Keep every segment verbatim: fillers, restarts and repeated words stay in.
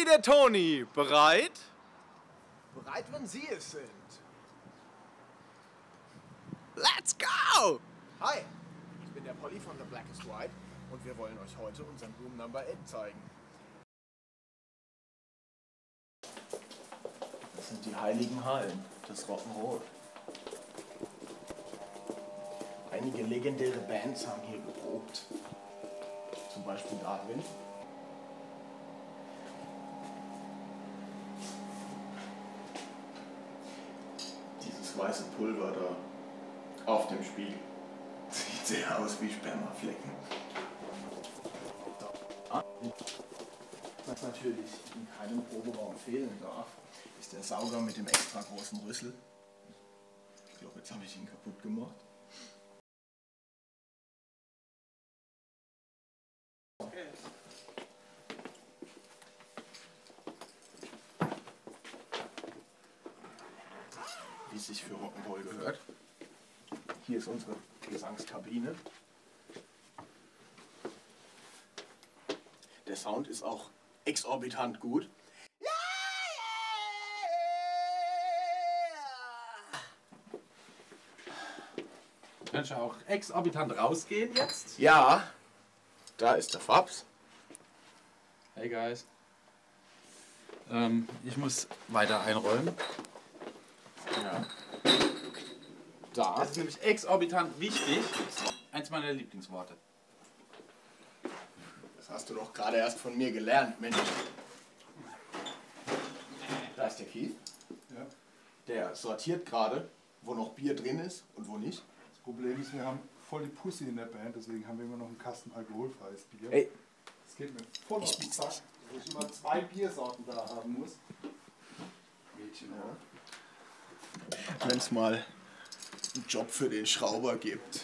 der Toni. Bereit? Bereit, wenn Sie es sind. Let's go! Hi, ich bin der Polly von The Black is White und wir wollen euch heute unseren Room Number acht zeigen. Das sind die heiligen Hallen, das Rock'n'Roll. Einige legendäre Bands haben hier geprobt. Zum Beispiel Darwin. Dieses weiße Pulver da auf dem Spiegel sieht sehr aus wie Spermaflecken. Was natürlich in keinem Proberaum fehlen darf, ist der Sauger mit dem extra großen Rüssel. Ich glaube, jetzt habe ich ihn kaputt gemacht. Okay. Wie es sich für Rock'n'Roll gehört. Hier ist unsere Gesangskabine. Der Sound ist auch exorbitant gut. Kannst du auch exorbitant rausgehen jetzt? Ja, da ist der Fabs. Hey guys. Ähm, ich muss weiter einräumen. Ja. Da. Das ist nämlich exorbitant wichtig. Eins meiner Lieblingsworte. Das hast du doch gerade erst von mir gelernt, Mensch. Da ist der Keith. Ja. Der sortiert gerade, wo noch Bier drin ist und wo nicht. Das Problem ist, wir haben voll die Pussy in der Band, deswegen haben wir immer noch einen Kasten alkoholfreies Bier. Ey. Das geht mir voll auf den Sack, wo ich immer zwei Biersorten da haben muss. Mädchen, ja. Wenn es mal einen Job für den Schrauber gibt.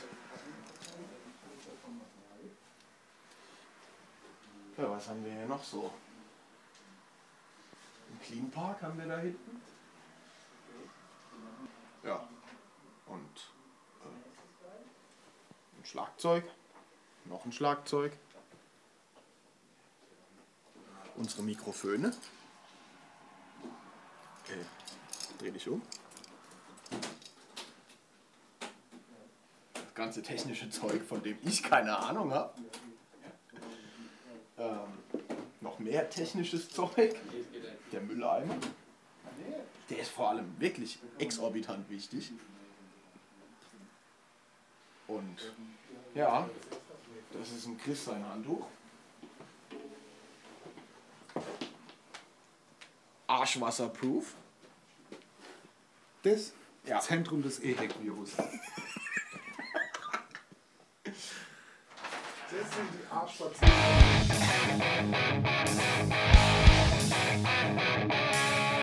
Ja, was haben wir hier noch so? Einen Clean Park haben wir da hinten. Ja. Und äh, ein Schlagzeug. Noch ein Schlagzeug. Unsere Mikrofone. Okay. Dreh dich um. Das ganze technische Zeug, von dem ich keine Ahnung habe. Ähm, noch mehr technisches Zeug. Der Mülleimer. Der ist vor allem wirklich exorbitant wichtig. Und ja, das ist ein Chris sein Handtuch. Arschwasserproof. Das Ja. Zentrum des E H E C-Virus. Das sind die Arschwasser.